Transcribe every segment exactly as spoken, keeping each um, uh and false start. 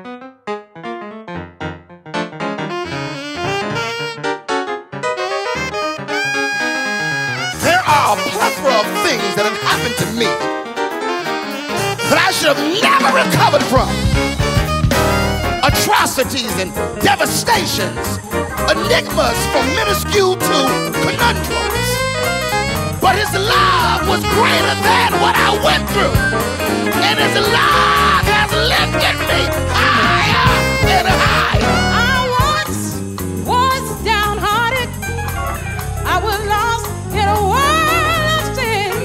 There are a plethora of things that have happened to me that I should have never recovered from. Atrocities and devastations, enigmas from minuscule to conundrums. But his love was greater than what I went through. And his love has lifted me higher and higher. I once was downhearted. I was lost in a world of sin.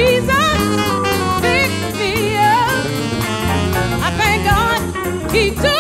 Jesus picked me up. I thank God he took